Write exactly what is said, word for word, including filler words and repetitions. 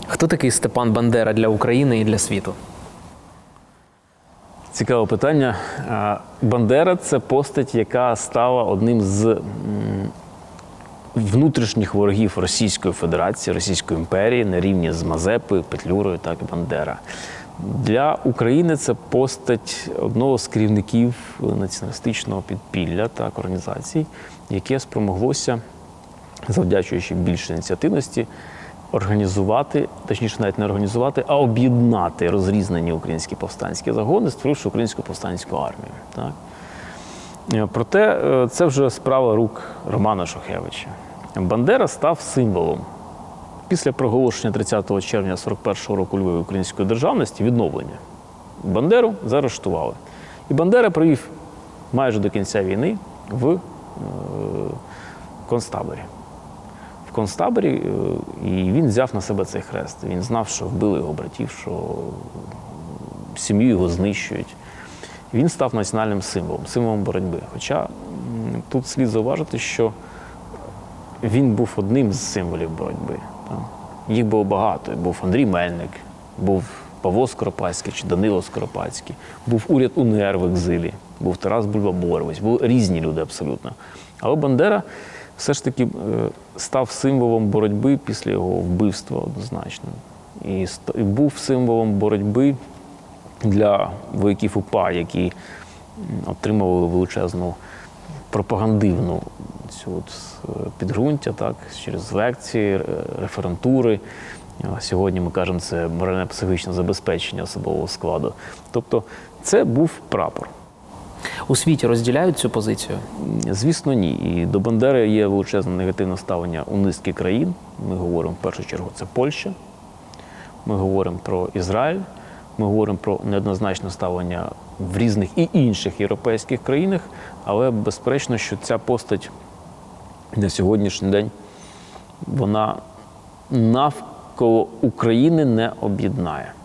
Хто такий Степан Бандера для України і для світу? Цікаве питання. Бандера – це постать, яка стала одним з внутрішніх ворогів Російської Федерації, Російської імперії на рівні з Мазепою, Петлюрою, так і Бандера. Для України це постать одного з керівників націоналістичного підпілля, так, організацій, яке спромоглося, завдячуючи більшій ініціативності, організувати, точніше навіть не організувати, а об'єднати розрізнені українські повстанські загони, створивши Українську повстанську армію. Так. Проте це вже справа рук Романа Шухевича. Бандера став символом. Після проголошення тридцятого червня сорок першого року у Львові української державності, відновлення, Бандеру заарештували. І Бандера провів майже до кінця війни в е, концтаборі. В концтаборі, е, і він взяв на себе цей хрест. Він знав, що вбили його братів, що сім'ю його знищують. Він став національним символом, символом боротьби. Хоча тут слід зауважити, що він був одним з символів боротьби. Їх було багато. Був Андрій Мельник, був Павло Скоропадський чи Данило Скоропадський, був уряд УНР в екзилі, був Тарас Бульба-Борович, були різні люди абсолютно. Але Бандера все ж таки став символом боротьби після його вбивства однозначно. І був символом боротьби для вояків УПА, які отримували величезну пропагандивну цю от підґрунтя, так, через лекції, референтури. Сьогодні ми кажемо, це морально-психологічне забезпечення особового складу. Тобто це був прапор. У світі розділяють цю позицію? Звісно, ні. І до Бандери є величезне негативне ставлення у низки країн. Ми говоримо в першу чергу це Польща, ми говоримо про Ізраїль, ми говоримо про неоднозначне ставлення в різних і інших європейських країнах, але безперечно, що ця постать на сьогоднішній день, вона навколо України не об'єднає.